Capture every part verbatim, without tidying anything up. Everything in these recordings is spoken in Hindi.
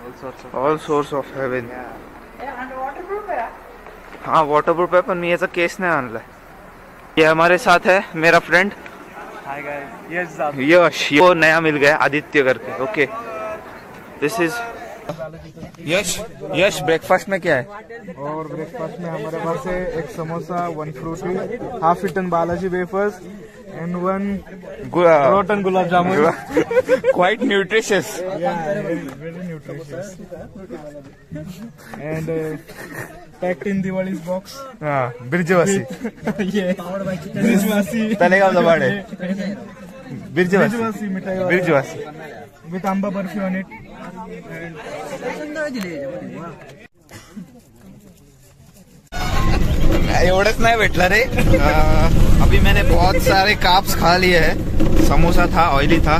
All source of heaven. हाँ वॉटरप्रूफ है, पण मी याचा केस नाही आणलाय. ये हमारे साथ है मेरा फ्रेंड यश. वो नया मिल गया आदित्य करके. Okay this is Yash. Yash breakfast में क्या है? और ब्रेकफास्ट में हमारे पास है एक samosa, one Frooti, half eaten Balaji wafers and one rotten gulab jamun. Quite nutritious. Very nutritious and packed in Diwali's box. हाँ बिरजवासी. ये बिरजवासी तलेगाव दबाड़े. बिरजवासी मिठाई बिरजवासी विथ आंबा बर्फी ऑन इट. एवढंच नाही भेटलं रे. अभी मैंने बहुत सारे काप्स खा लिए हैं. समोसा था, ऑयली था.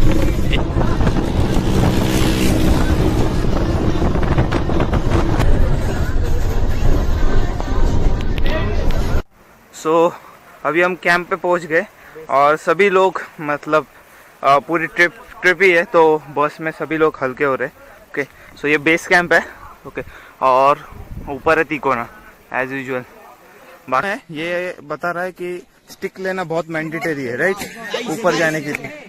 सो so, अभी हम कैंप पे पहुंच गए और सभी लोग मतलब आ, पूरी ट्रिप ट्रिप ही है तो बस में सभी लोग हल्के हो रहे. ओके सो ये बेस कैंप है. ओके और ऊपर है तिकोना एज यूजुअल. है ये बता रहा है कि स्टिक लेना बहुत मैंडेटरी है राइट ऊपर जाने के लिए.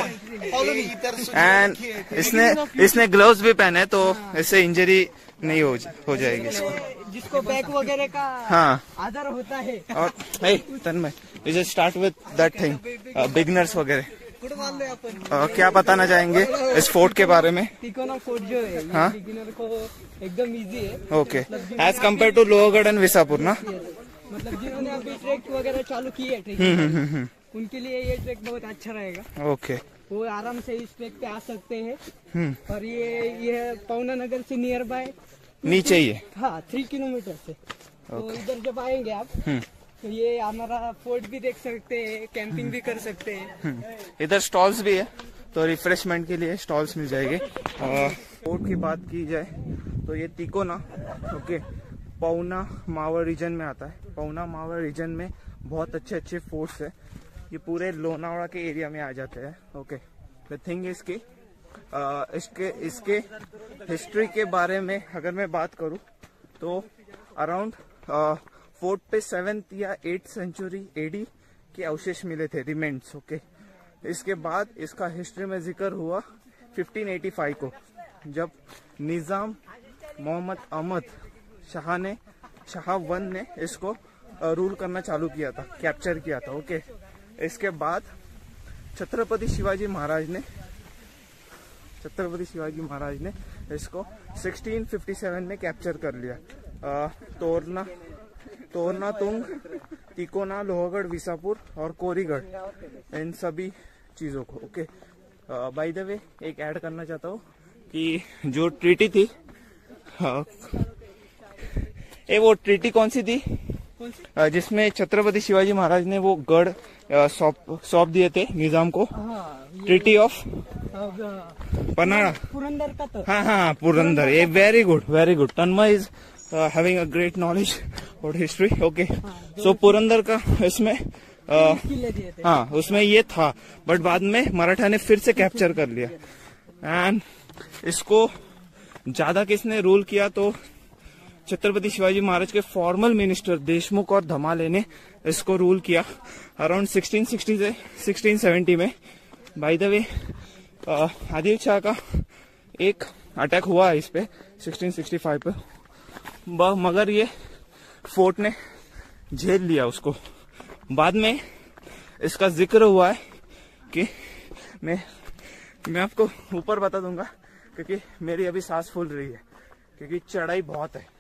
एंड इसने इसने ग्लव्स भी पहने तो इससे इंजरी नहीं हो हो जाएगी इसको. जिसको बैक वगैरह का हाँ आदर होता है. और hey, Tanmay you just start with that thing beginners वगैरह. uh, क्या बताना चाहेंगे इस फोर्ट के बारे में? तिकोना फोर्ट जो है ये हाँ? बिगिनर को एकदम इजी है. Okay as compared to Lohagad and Visapur ना. मतलब जिन्होंने अभी ट्रैक वगैरह चालू की है ट्रेकिंग उनके लिए ये ट्रैक बहुत अच्छा रहेगा. ओके वो आराम से इस ट्रैक पे आ सकते हैं. और ये ये पवना नगर से नियर बाय नीचे ही है. हाँ थ्री किलोमीटर से. तो इधर जब आएंगे आप तो ये हमारा फोर्ट भी देख सकते हैं, कैंपिंग भी कर सकते हैं. इधर स्टॉल्स भी है तो रिफ्रेशमेंट के लिए स्टॉल्स मिल जाएंगे. फोर्ट की बात की जाए तो ये तिकोना ओके पवना मावर रीजन में आता है. पवना मावर रीजन में बहुत अच्छे अच्छे फोर्ट्स है. ये पूरे लोनावाड़ा के एरिया में आ जाते हैं. ओके द थिंग इज की इसके इसके हिस्ट्री के बारे में अगर मैं बात करूं तो अराउंड फोर्ट पे सेवेंथ या एट्थ सेंचुरी एडी के अवशेष मिले थे, रिमेंट्स. ओके इसके बाद इसका हिस्ट्री में जिक्र हुआ फिफ्टीन एटी फाइव को जब निजाम मोहम्मद अहमद शाह ने शाह वन ने इसको रूल करना चालू किया था, कैप्चर किया था. ओके इसके बाद छत्रपति शिवाजी महाराज ने छत्रपति शिवाजी महाराज ने इसको सिक्सटीन फिफ्टी सेवन में कैप्चर कर लिया. आ, तोरना तोरना तुंग, तिकोना, लोहगढ़, विसापुर और कोरीगढ़, इन सभी चीजों को. ओके बाय द वे एक ऐड करना चाहता हूँ कि जो ट्रीटी थी हाँ, ए वो ट्रीटी कौन सी थी जिसमें छत्रपति शिवाजी महाराज ने वो गढ़ सौंप सौंप दिए थे निजाम को? Treaty of पनाड़ा. पुरंदर का तो हाँ हाँ पुरंदर. ये very good very good. Tanmay is having a great knowledge about history. Okay so Purandar का इसमें किले दिए थे. हाँ उसमें ये था बट बाद में मराठा ने फिर से कैप्चर कर लिया. एंड इसको ज्यादा किसने रूल किया तो छत्रपति शिवाजी महाराज के फॉर्मल मिनिस्टर देशमुख और धमाले ने इसको रूल किया अराउंड सिक्सटीन सिक्सटी से सिक्सटीन सेवेंटी में. By the way Adil Shah का एक अटैक हुआ है इस पे सिक्सटीन सिक्सटी फाइव पे, मगर ये फोर्ट ने झेल लिया उसको. बाद में इसका जिक्र हुआ है कि मैं मैं आपको ऊपर बता दूंगा क्योंकि मेरी अभी सांस फूल रही है क्योंकि चढ़ाई बहुत है.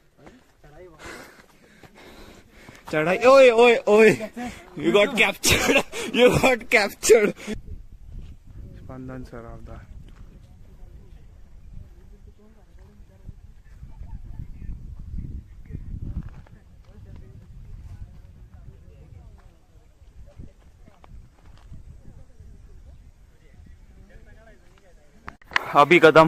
चढ़ाई ओए ओए ओए you got captured you got captured. Spandan Saravdar. Abhi Kadam.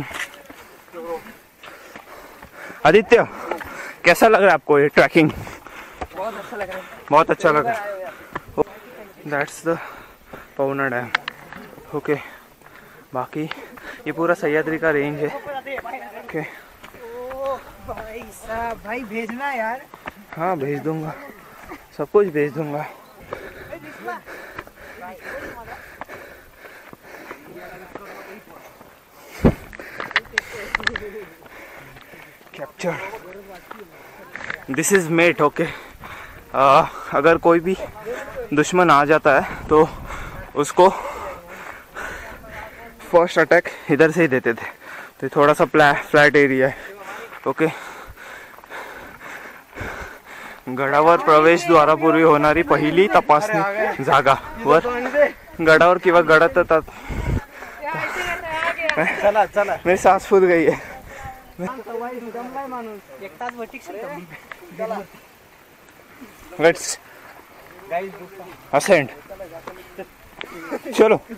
Aditya कैसा लग रहा है आपको ये ट्रैकिंग? बहुत अच्छा लग रहा है. बहुत अच्छा लग रहा है. That's the Pavna dam. Okay बाकी ये पूरा सह्याद्री का रेंज है. ओके भाई साहब, भाई भेजना यार। हाँ भेज दूंगा, सब कुछ भेज दूंगा। Capture, this is mate. Okay, अगर कोई भी दुश्मन आ जाता है तो उसको फर्स्ट अटैक इधर से ही देते थे, तो थोड़ा सा फ्लैट एरिया है। ओके, गडावर प्रवेशद्वारापूर्वी होणारी पहिली तपासणी जागा वर गडावर किंवा गडात चला चला, मेरी सांस फूल गई है। लेट्स असेंड, चलो।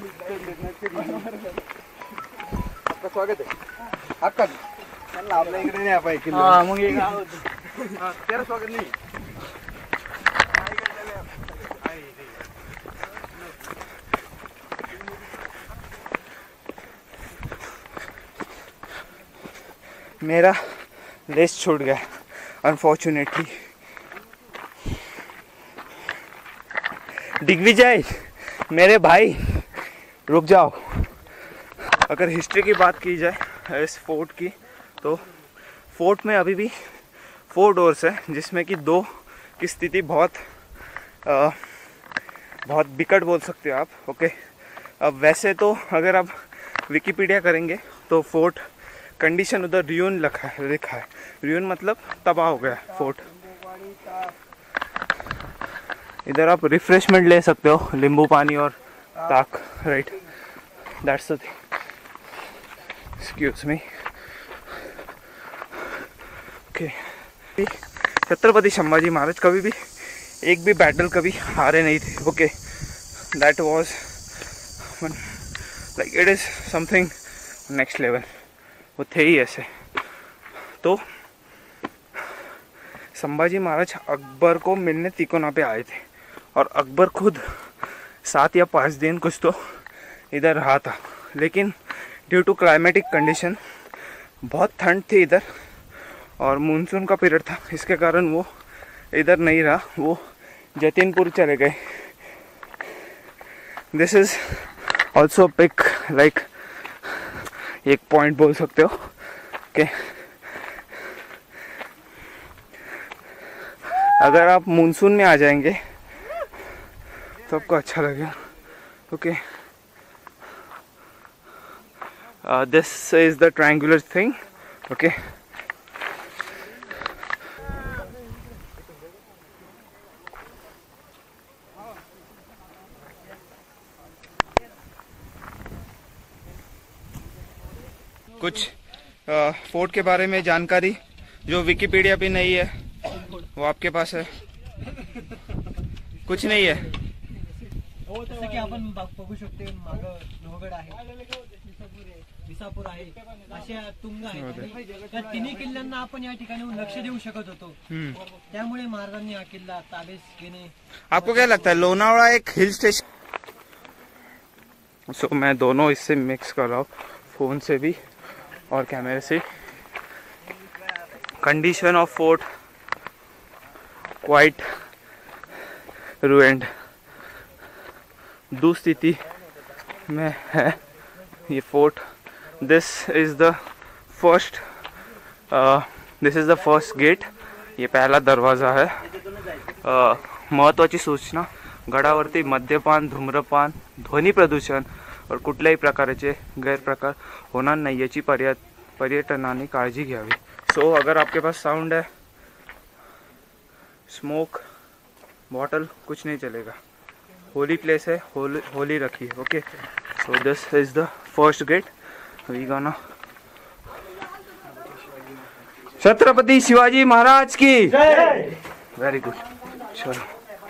आपका स्वागत है। आपका आपल्या इकडे नाही आपण ऐकलं। हाँ, मग एक तेरा स्वागत नहीं। मेरा रेस छूट गया अनफॉर्चुनेटली। दिग्विजय मेरे भाई रुक जाओ। अगर हिस्ट्री की बात की जाए इस फोर्ट की, तो फोर्ट में अभी भी फोर डोर्स है, जिसमें कि दो की स्थिति बहुत आ, बहुत बिकट बोल सकते हो आप। ओके, अब वैसे तो अगर आप विकिपीडिया करेंगे तो फोर्ट कंडीशन उधर रियून लिखा है लिखा है रियून मतलब तबाह हो गया फोर्ट। इधर आप रिफ्रेशमेंट ले सकते हो, नींबू पानी और ताक, right, that's the thing. Excuse me. Okay, Chhatrapati Sambhaji Maharaj कभी भी एक भी बैटल कभी हारे नहीं थे। Okay, that was like it is something next level. वो थे ही ऐसे। तो संभाजी महाराज अकबर को मिलने तिकोना पे आए थे, और अकबर खुद सात या पाँच दिन कुछ तो इधर रहा था, लेकिन ड्यू टू क्लाइमेटिक कंडीशन बहुत ठंड थी इधर और मानसून का पीरियड था, इसके कारण वो इधर नहीं रहा, वो जतिनपुर चले गए। This is also pick like एक पॉइंट बोल सकते हो कि अगर आप मानसून में आ जाएंगे तो आपको अच्छा लगेगा। Okay, this is the triangular thing. Okay, कुछ फोर्ट के बारे में जानकारी जो विकिपीडिया पे नहीं है वो आपके पास है? कुछ नहीं है। जसं की आपण बघू शकतो, मागं लोहगड आहे, विसापूर आहे, अशा तुंग आहेत। त्या तिन्ही किल्ल्यांना आपण या ठिकाणी लक्ष देऊ शकत होतो, त्यामुळे महाराजांनी हा किल्ला ताब्यात घेणे। आपको क्या लगता है लोनावाड़ा एक हिल स्टेशन? सो so, मैं दोनों इससे मिक्स कर रहा हूँ, फोन से भी और कैमरे से। Condition of fort quite ruined, दुस्थिति में है ये fort. This is the first this is the first gate, ये पहला दरवाजा है। uh, महत्त्वाची सूचना, गडावरती मद्यपान, धूम्रपान, ध्वनी प्रदूषण और कुठल्याही प्रकारचे गैरप्रकार होणार नाही याची पर्य पर्यटनाने काळजी घ्यावी। सो so, अगर आपके पास साउंड है, स्मोक, बॉटल, कुछ नहीं चलेगा। होली प्लेस है, होली होली रखिए। Okay, so this is the first gate. We gonna Chhatrapati Shivaji Maharaj की जय। वेरी गुड, चलो।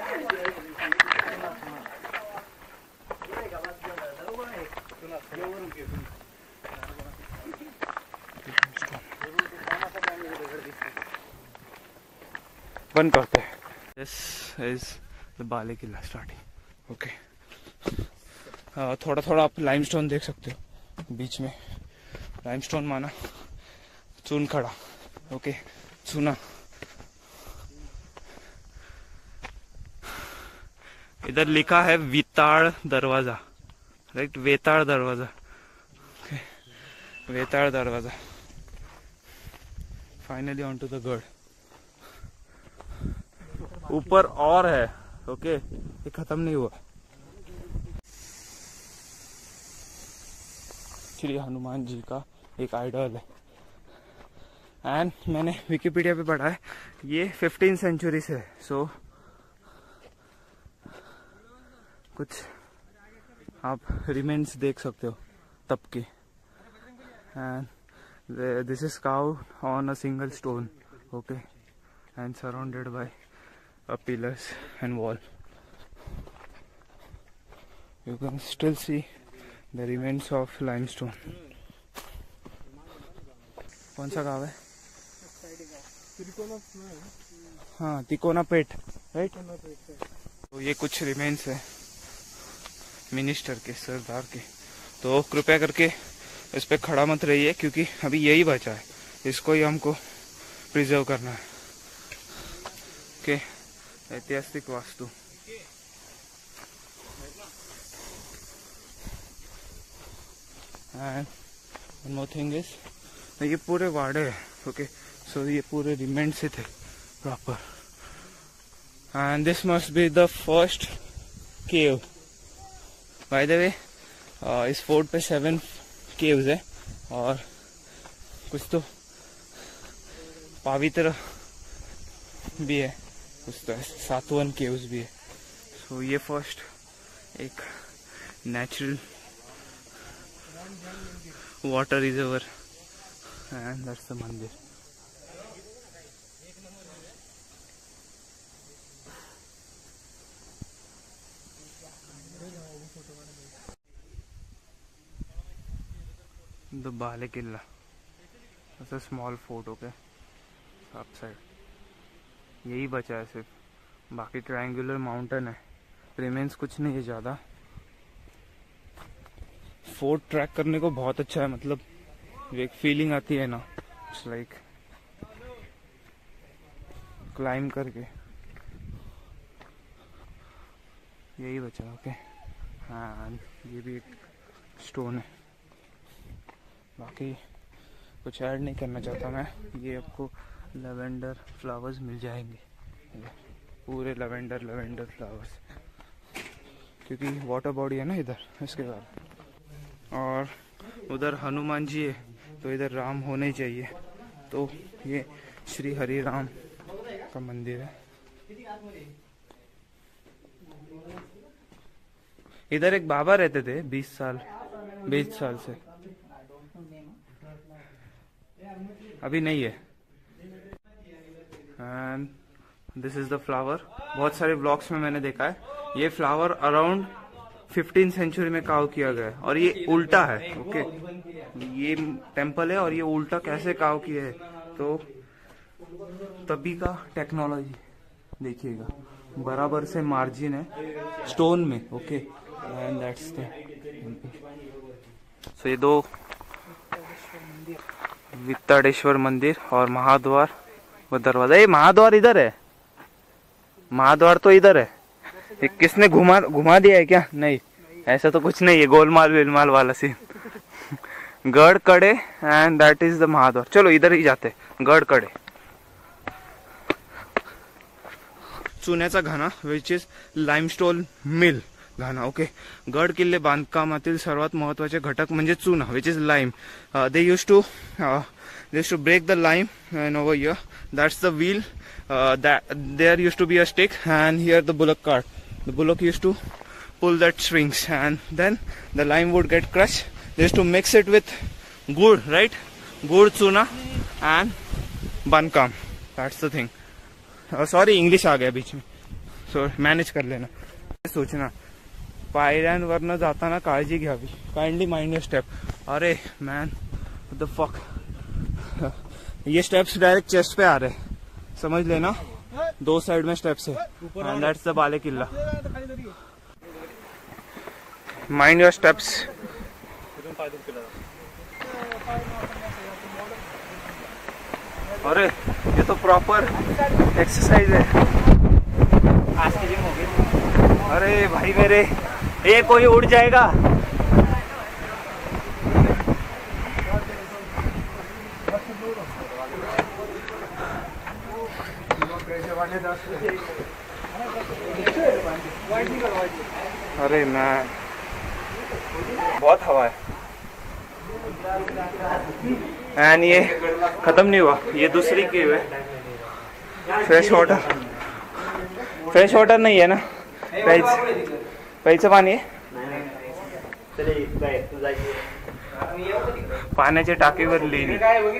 बंद करते हैं। दिस इज द बाले किला स्टार्टिंग। ओके, थोड़ा थोड़ा आप लाइमस्टोन देख सकते हो बीच में। लाइमस्टोन माना चून खड़ा, ओके चुना। इधर लिखा है वेताळ दरवाजा, राइट, वेताळ दरवाजा, वेताळ दरवाजा। फाइनली ऑन टू द गढ़। ऊपर और है, ओके, ये खत्म नहीं हुआ। श्री हनुमान जी का एक आइडल है, एंड मैंने विकिपीडिया पे पढ़ा है ये फिफ्टीन सेंचुरी से है। सो कुछ आप रिमेन्स देख सकते हो तब के। And this is carved on a single stone, okay, and surrounded by a pillars and wall. You can still see the remains of limestone. कौन सा गाँव है? हाँ, तिकोना पेट, राइट। तो ये कुछ रिमेन्स है मिनिस्टर के, सरदार के। तो कृपया करके इस पे खड़ा मत रहिए, क्योंकि अभी यही बचा है, इसको ही हमको प्रिजर्व करना है। ओके, ऐतिहासिक वास्तु। And one more thing is, ये पूरे वाड़े हैं, ओके, सो ये पूरे रिमेंट से थे proper. And this must be the first cave. By the way, इस फोर्ट पे सेवन केव्स है और कुछ तो पवित्र भी है, कुछ तो सातवन केव्स भी है। सो so, ये फर्स्ट एक natural water reservoir and that's the mandir. The बाले किला, ऐसा स्मॉल फोर्ट, ओके, साफ साइड यही बचा है सिर्फ, बाकी ट्रायंगुलर माउंटेन है, रिमेन्स कुछ नहीं है ज़्यादा। फोर्ट ट्रैक करने को बहुत अच्छा है, मतलब एक फीलिंग आती है ना, इट्स लाइक क्लाइम करके। यही बचा, ओके। हाँ, ये भी एक स्टोन है, बाकी कुछ ऐड नहीं करना चाहता मैं। ये आपको लेवेंडर फ्लावर्स मिल जाएंगे, पूरे लेवेंडर लेवेंडर फ्लावर्स, क्योंकि वाटर बॉडी है ना इधर, इसके बाद। और उधर हनुमान जी है, तो इधर राम होने ही चाहिए। तो ये श्री हरि राम का मंदिर है। इधर एक बाबा रहते थे बीस साल बीस साल से, अभी नहीं है। And this is the flower. बहुत सारे ब्लॉग्स में मैंने देखा है ये फ्लावर अराउंड फिफ्टीन सेंचुरी में काव किया गया है, और ये उल्टा है, ओके। ये टेम्पल है और ये उल्टा कैसे काव किया है, तो तभी का टेक्नोलॉजी देखिएगा, बराबर से मार्जिन है स्टोन में, okay. And that's the so ये दो वित्ताड़ेश्वर मंदिर और महाद्वार वो दरवाजा। ये महाद्वार इधर है, महाद्वार तो इधर है। ये किसने घुमा घुमा दिया है क्या? नहीं, ऐसा तो कुछ नहीं है, गोलमाल वेलमाल वाला सीन। गढ़ कड़े एंड दैट इज द महाद्वार। चलो इधर ही जाते, गढ़ कड़े। चुन्याचा घाणा विच इज लाइमस्टोन मिल घाणा, ओके। गड किल्ले बांधकामातील सर्वात महत्वाचे घटक म्हणजे चुना, which is lime. They use to they used to break the lime, and over here that's the wheel. Uh, that there used to be a stick, and here the bullock cart. The bullock used to pull that strings, and then the lime would get crushed. They used to mix it with gur, right? Gur, chuna and bankam. That's the thing. uh, sorry English आ गया बीच में, so manage कर लेना. सोचना पायऱ्यांवरनं जाताना काळजी घ्यावी. Kindly mind your step. अरे मैन व्हाट द फक, ये स्टेप्स डायरेक्ट चेस्ट पे आ रहे, समझ लेना. दो साइड में स्टेप्स है, एंड दैट्स द बाले किला. Mind your steps. अरे ये तो प्रॉपर एक्सरसाइज है। आज के जिम हो गए। अरे भाई मेरे, ये कोई उड़ जाएगा। अरे मैं बहुत हवा है। एंड ये खत्म नहीं हुआ, ये दूसरी केव है। फ्रेश वाटर, फ्रेश वाटर नहीं है ना, प्यायचं प्यायचं पाणी आहे। पाण्याच्या टाकीवर लेणी,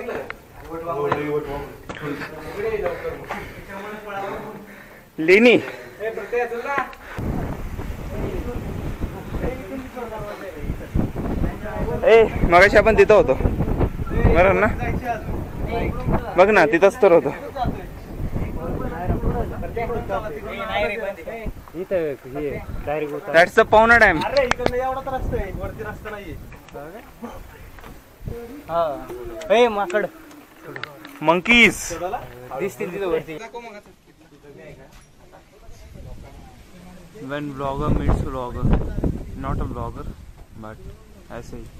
लेणी ए मगाशी आपण तिथं होतो बरोबर ना, बघ ना तिथंच तर होतो। That's the Pavna dam. माकड मंकीज दिसतील तिथं वरती। When vlogger meets vlogger, not a vlogger, but ऐसे ही।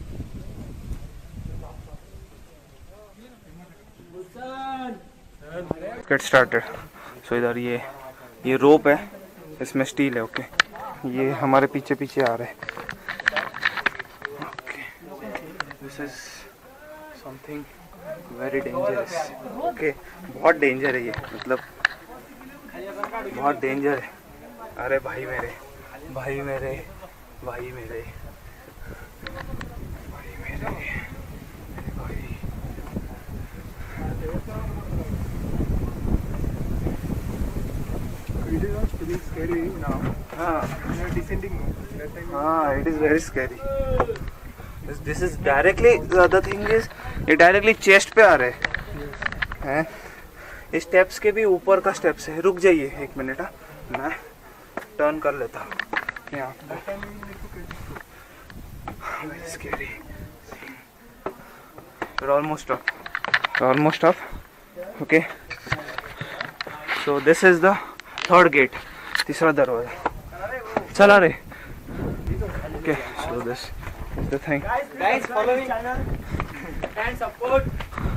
Get started. So इधर ये ये रोप है, इसमें स्टील है। ओके ये हमारे पीछे पीछे आ रहे हैं। Okay this is something very dangerous. Okay बहुत डेंजर है ये, मतलब बहुत डेंजर है। अरे भाई मेरे, भाई मेरे, भाई मेरे, भाई मेरे, मेरे भाई। It is not feeling scary now. हाँ We are descending. That time हाँ, it is very scary. This, this is directly, the other thing is, ये directly chest पे आ रहे हैं। इस स्टेप्स के भी ऊपर का स्टेप्स है। रुक जाइए एक मिनट, हाँ मैं टर्न कर लेता हूँ यहाँ पे। Very scary. We're almost up. We're almost up. Okay. So this is the third gate. तीसरा दरवाजा। चला रे। Okay. So this is the thing. Guys, follow me channel and support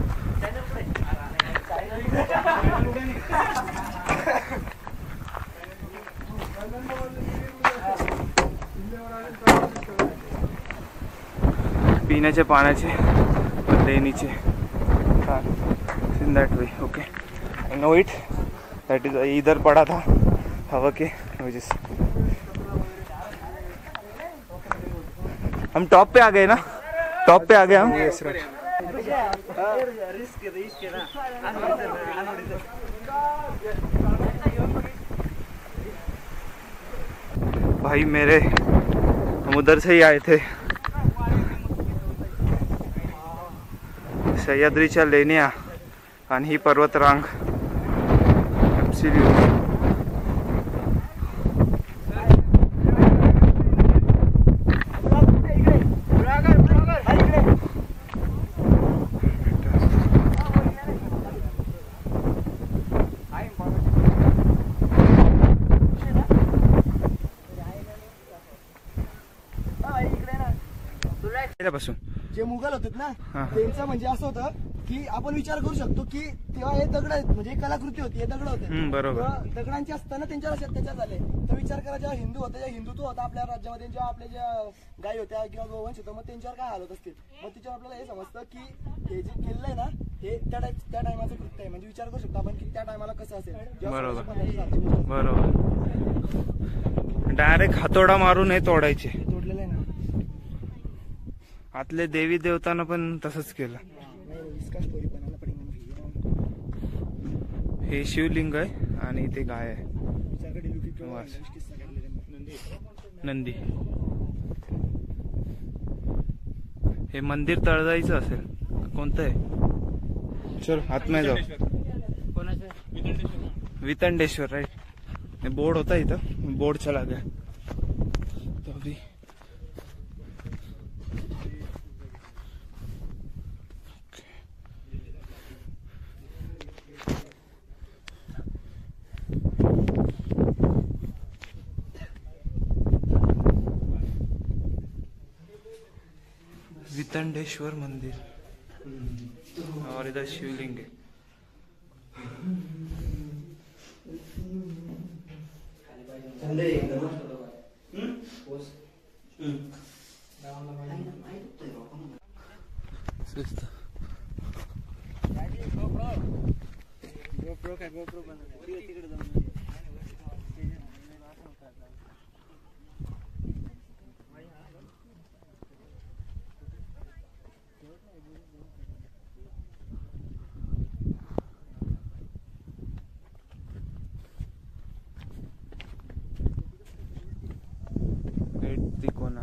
पिण्याचे पाण्याचे लेणीचे in that way. Okay I know it, that is इधर पड़ा था हवा के वजह से। हम टॉप पे आ गए ना, टॉप पे आ गए हम। भाई मेरे, हम उधर से ही आए थे, सह्याद्रीच्या लेण्या आणि ही पर्वतरांग। ॲब्सोल्युटली बसून जे मुघल होते ना, त्यांचं म्हणजे असं होतं की आपण विचार करू शकतो की तेव्हा हे दगड म्हणजे कलाकृती होती, हे दगड होते बरोबर। दगडांची असताना त्यांच्यावर अत्याचार झाले। तर विचार करा, जेव्हा हिंदू होते, जेव्हा हिंदुत्व होता आपल्या राज्यामध्ये, जेव्हा आपल्या ज्या गायी होत्या किंवा गोवंश होतं, मग त्यांच्यावर काय हाल होत असतील। मग त्याच्यावर आपल्याला हे समजतं की हे जे केलं आहे ना, हे त्या त्या टायमाचं कृत्य आहे। म्हणजे विचार करू शकतो आपण की त्या टायमाला कसं असेल। बरोबर बरोबर, डायरेक्ट हातोडा मारून हे तोडायचे। तोडलेलं आहे ना, आतले देवी देवतांना पण तसंच केलं। हे शिवलिंग आहे आणि ते गाय आहे, नंदी। हे मंदिर तळजाईचं असेल, कोणतं आहे? चल आतमध्ये जाऊ। वितंडेश्वर राईट, बोर्ड होता इथं, बोर्ड चला गया तो अभी। सीतंडेश्वर मंदिर और इधर शिवलिंग है। तिकोना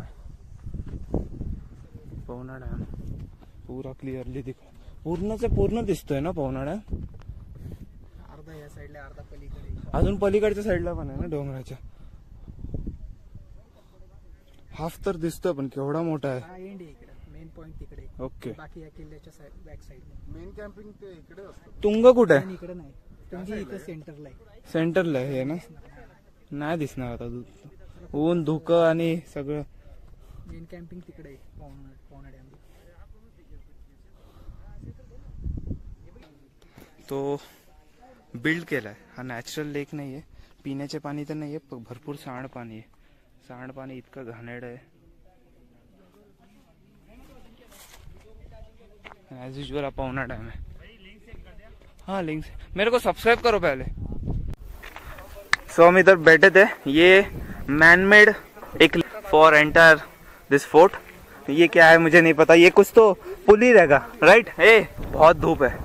पवना डॅम पूरा क्लिअरली दिख पूर्णच पूर्ण दिसतोय ना पवना डॅम। अर्धा या साईडला अर्धा पलीकडे, अजून पलीकडच्या साईडला पण आहे ना डोंगराच्या। हाफ तर दिसतोय पण केवढा मोठा आहे। हा एंड आहे इकडे, मेन पॉइंट तिकडे। ओके बाकी या किल्ल्याच्या side back side main camping ते इकडे असतं। तुंग कुठे आहे? इकडे नाही, तुमची इथं सेंटरला आहे। सेंटरला आहे हे ना, नाही दिसणार आता ऊन धुकं आणि सगळं। मेन कॅम्पिंग तिकडे आहे पवना पवना डॅम। तो बिल्ड केलाय, हा नॅचरल लेक नाहीये, पिण्याचे पाणी तर नाहीये, भरपूर सांड पाणी आहे। सांड पाणी इतकं घाणेरड आहे। एज यूजुअल पवना डैम है। हाँ लिंक्स मेरे को सब्सक्राइब करो पहले। सो so, हम इधर बैठे थे, ये मैन मेड एक फॉर एंटर दिस फोर्ट। ये क्या है मुझे नहीं पता, ये कुछ तो पुल ही रहेगा राइट। ए बहुत धूप है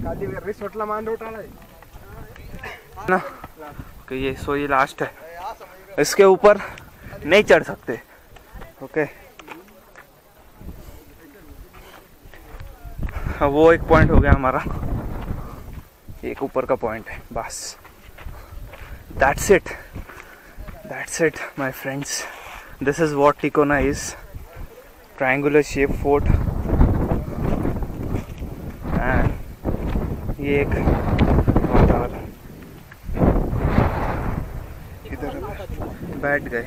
ना कि ये सो ये लास्ट है, इसके ऊपर नहीं चढ़ सकते। ओके वो एक पॉइंट हो गया हमारा, एक ऊपर का पॉइंट है बस। That's it that's it my friends, this is what Tikona is. Triangular shape fort and ये एक वातावरण। इधर बैठ गए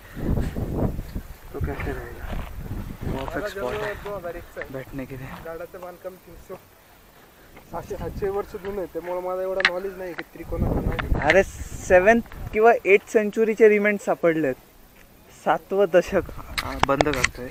तो कैसे रहेगा, परफेक्ट स्पॉट है बैठने के लिए। गाडाचं बांधकाम तीनशे सहाशे सातशे वर्ष जुनं आहे, त्यामुळे मला एवढा नॉलेज नाही की त्रिकोणाचं। अरे सेवेंथ किंवा एट सेंचुरीचे रिमेंट सापडलेत, सातवं दशक बंद करतोय।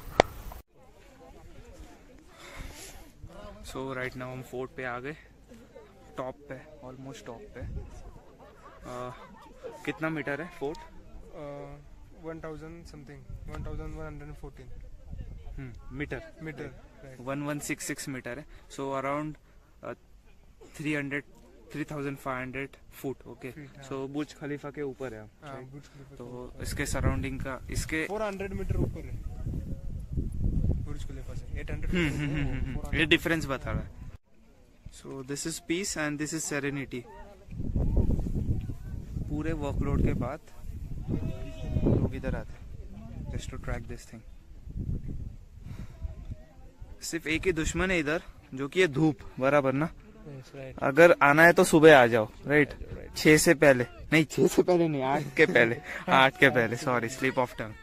सो राइट नाउ हम फोर्ट पे आ गए, टॉप पे, ऑलमोस्ट टॉप पे। uh, कितना मीटर है fort? One thousand something, one thousand one hundred fourteen meter meter one one six six meter है। So around three hundred three thousand five hundred foot. Okay so Burj Khalifa के ऊपर है हम, तो इसके सराउंडिंग का इसके फोर हंड्रेड मीटर ऊपर है बुर्ज खलीफा से। एट हंड्रेड ये डिफरेंस बता रहा है। So this is peace and this is serenity. पूरे वर्कलोड के बाद लोग इधर आते just to track this thing. सिर्फ एक ही दुश्मन है इधर, जो कि ये धूप, बराबर ना। अगर आना है तो सुबह आ जाओ, राइट छह से पहले नहीं, छह से पहले नहीं, आठ के पहले आठ के पहले सॉरी, स्लिप ऑफ टंग।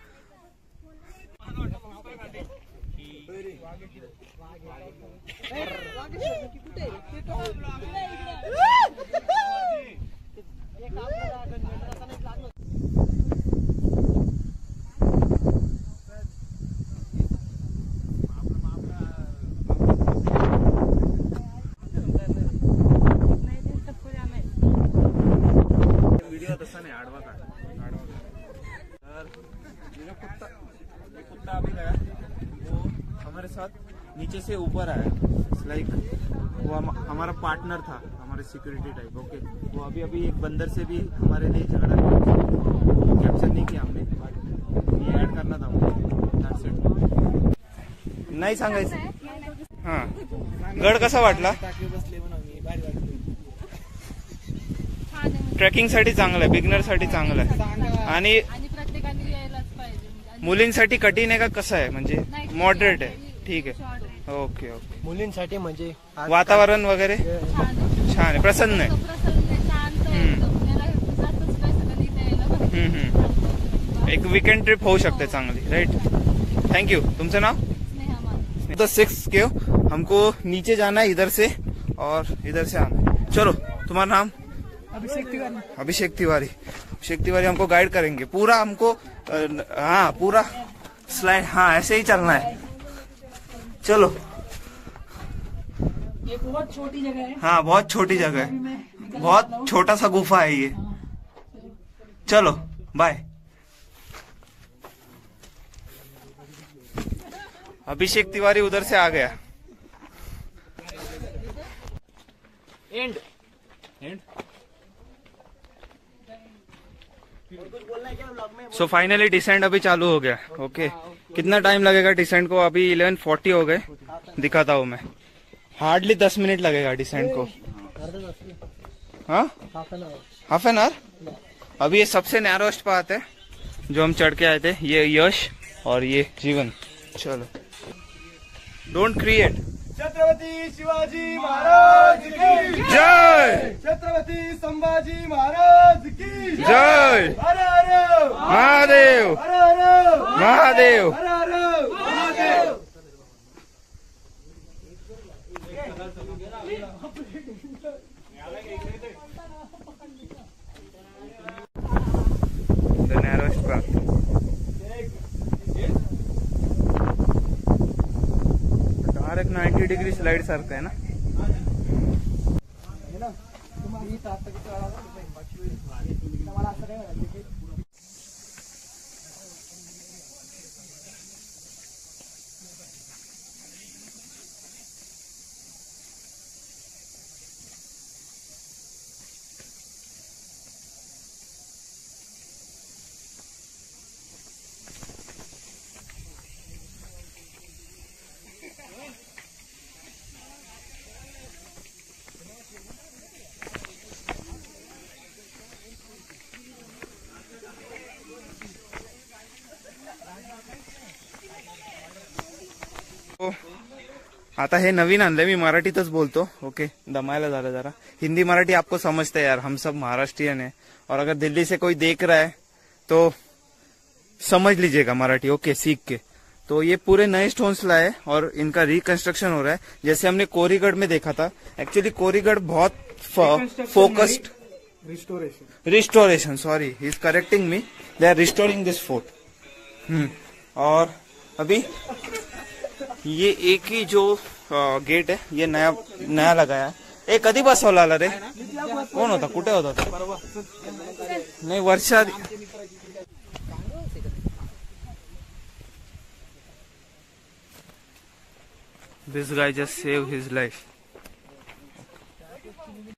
तसा नहीं, आडवा का आडवा का। ये जो कुत्ता ये कुत्ता अभी गया, वो हमारे साथ नीचे से ऊपर आया, लाइक वो हम, हमारा पार्टनर था, हमारे सिक्योरिटी टाइप। ओके वो अभी अभी एक बंदर से भी हमारे लिए झगड़ा वो कैप्चर नहीं किया हमने, बट ये ऐड करना था मुझे। That's it. नाही सांगायचं। हां गड कसा वाटला? ट्रेकिंग साठी चांगलं आहे, बिगनर साठी चांगलं आहे, आणि प्रत्येकाने यायलाच पाहिजे। मुलींसाठी कठीण आहे का कसं आहे, म्हणजे मॉडरेट आहे? ठीक आहे ओके ओके। मुलींसाठी म्हणजे वातावरण वगैरे छान आहे, प्रसन्न आहे। हम्म हम्म एक वीकेंड ट्रिप होऊ शकते चांगली, राईट। थँक्यू। तुमचं नाव? द सिक्स केव। हमको नीचे जाना है इधर से और इधर से आना है। चलो, तुम्हारा नाम? अभिषेक तिवारी। अभिषेक तिवारी। अभिषेक तिवारी हमको गाइड करेंगे पूरा। हमको हाँ पूरा स्लाइड, हाँ ऐसे ही चलना है। चलो। ये बहुत छोटी जगह है। हाँ बहुत छोटी जगह है, बहुत छोटा सा गुफा है ये। चलो बाय। अभिषेक तिवारी उधर से आ गया। And and so finally descent अभी चालू हो गया। ओके, कितना टाइम लगेगा डिसेंट को? अभी इलेवन फोर्टी हो गए, दिखाता हूँ मैं। हार्डली दस मिनट लगेगा डिसेंट को। हाँ हाफ एन आवर। अभी ये सबसे नैरोस्ट पाथ है जो हम चढ़ के आए थे, ये यश और ये जीवन। चलो, डोंट क्रिएट। छत्रपति शिवाजी महाराज की जय। छत्रपति संभाजी महाराज की जय। हर हर महादेव। हर हर महादेव। हर हर Mahadev. The narrowest path. Direct ninety degree slide सारखं आहे ना? मला असं काय म्हणायचं की आता हे नवीन आणलंय, मी मराठीतच बोलतो. ओके, दमायला झालं जरा. हिंदी मराठी आपको समझते हैं यार, हम सब महाराष्ट्रियन है. और अगर दिल्ली से कोई देख रहा है तो समझ लीजिएगा मराठी. ओके, सीख के. तो ये पूरे नए स्टोन्स लाए और इनका रिकंस्ट्रक्शन हो रहा है, जैसे हमने कोरीगढ़ में देखा था. एक्चुअली कोरीगढ़ बहुत focused restoration restoration sorry he is correcting me. They are restoring this fort. Hmm और अभी ये एक ही जो गेट है ये नया नया लगाया है. ए कधी बसवला आला रे? कोण होता? कुठे होता तो? नाही वर्षा. This guy just saved his life.